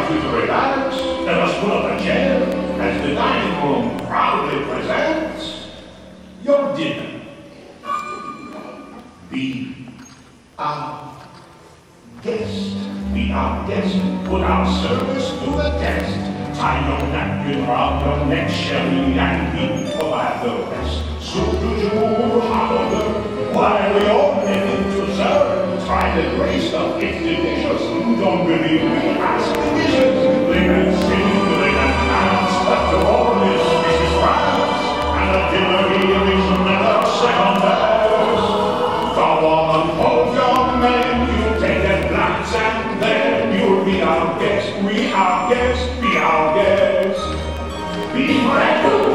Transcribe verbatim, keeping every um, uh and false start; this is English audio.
like you to relax. Let us pull up a chair as the dining room proudly presents your dinner. Be our guest. Be our guest. Put our service to the test. Tie your napkin around your neck, Sherry, and we provide the rest. So do you, however, while we all live to serve, try the grace of it's delicious. You don't believe me? Ask the dishes. They can sing, they can dance, but the all is Missus France, and the dinner here is never second best. Come on and hold your man, you take a glance, and then you'll be our guest. We our guest, be our guest. Be my